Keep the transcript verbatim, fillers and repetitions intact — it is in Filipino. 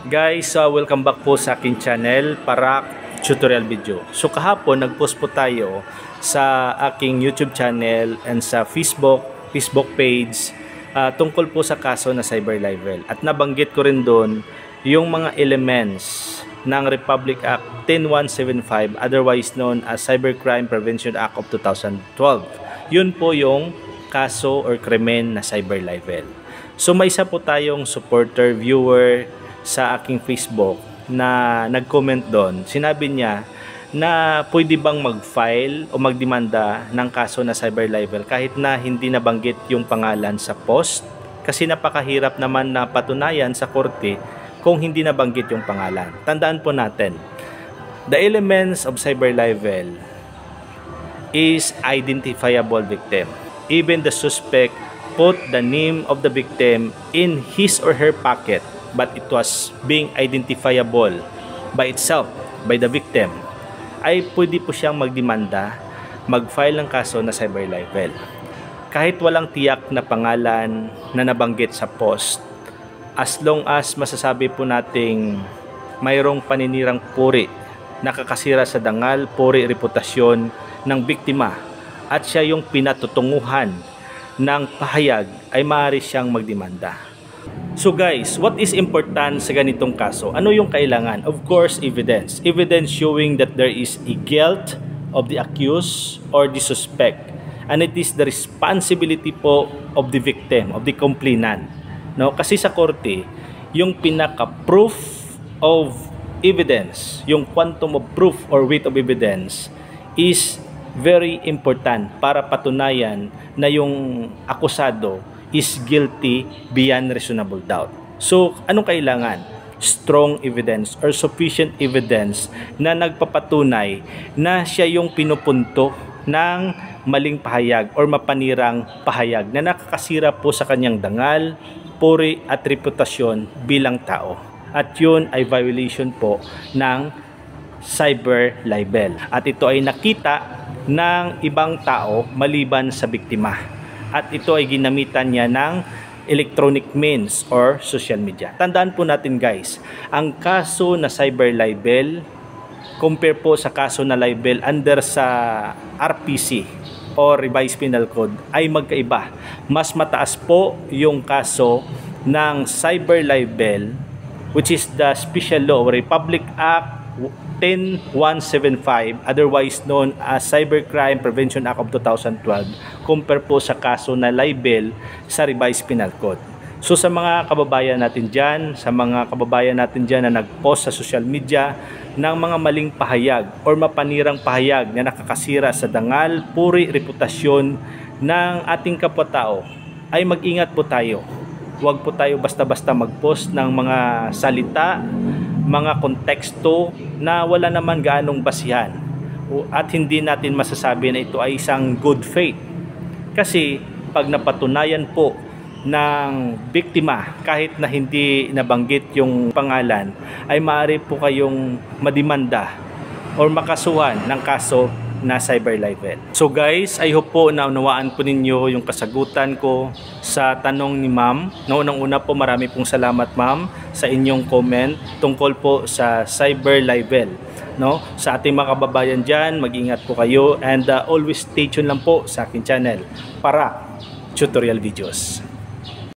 Guys, uh, welcome back po sa aking channel para tutorial video. So kahapon nagpost po tayo sa aking YouTube channel and sa Facebook, Facebook page uh, tungkol po sa kaso na cyber libel. At nabanggit ko rin doon yung mga elements ng Republic Act ten one seven five, otherwise known as Cybercrime Prevention Act of two thousand twelve. Yun po yung kaso or krimen na cyber libel. So may isa po tayong supporter, viewer sa aking Facebook na nag-comment doon. Sinabi niya na pwede bang mag-file o magdemanda ng kaso na cyber libel kahit na hindi nabanggit yung pangalan sa post, kasi napakahirap naman na patunayan sa korte kung hindi nabanggit yung pangalan. Tandaan po natin, the elements of cyber libel is identifiable victim. Even the suspect put the name of the victim in his or her pocket, but it was being identifiable by itself, by the victim, ay pwede po siyang magdemanda, mag-file ng kaso na cyber libel. Kahit walang tiyak na pangalan na nabanggit sa post, as long as masasabi po nating mayroong paninirang puri, nakakasira sa dangal, puri, reputasyon ng biktima, at siya yung pinatutunguhan ng pahayag, ay maaari siyang magdemanda. So guys, what is important sa ganitong kaso? Ano yung kailangan? Of course, evidence. Evidence showing that there is a guilt of the accused or the suspect. And it is the responsibility po of the victim, of the complainant. No? Kasi sa korte, yung pinaka-proof of evidence, yung quantum of proof or weight of evidence is very important para patunayan na yung akusado is guilty beyond reasonable doubt. So, anong kailangan? Strong evidence or sufficient evidence na nagpapatunay na siya yung pinupunto ng maling pahayag or mapanirang pahayag na nakakasira po sa kanyang dangal, puri at reputasyon bilang tao. At yun ay violation po ng cyber libel. At ito ay nakita ng ibang tao maliban sa biktima. At ito ay ginamitan niya ng electronic means or social media. Tandaan po natin guys, ang kaso na cyber libel, compare po sa kaso na libel under sa R P C or Revised Penal Code, ay magkaiba. Mas mataas po yung kaso ng cyber libel, which is the Special Law or Republic Act ten one seven five, otherwise known as Cybercrime Prevention Act of two thousand twelve, compare po sa kaso na libel sa Revised Penal Code. So sa mga kababayan natin dyan, sa mga kababayan natin dyan na nag-post sa social media ng mga maling pahayag or mapanirang pahayag na nakakasira sa dangal, puri, reputasyon ng ating kapwa-tao, ay mag-ingat po tayo. Huwag po tayo basta-basta mag-post ng mga salita, mga konteksto na wala naman gaanong basihan at hindi natin masasabi na ito ay isang good faith. Kasi pag napatunayan po ng biktima kahit na hindi nabanggit yung pangalan, ay maaari po kayong mademanda or makasuhan ng kaso na cyber libel. So guys, I hope po na unawaan po ninyo yung kasagutan ko sa tanong ni ma'am. Naunang-una po, marami pong salamat ma'am sa inyong comment tungkol po sa cyber libel. No? Sa ating mga kababayan dyan, mag-ingat po kayo and uh, always stay tuned lang po sa aking channel para tutorial videos.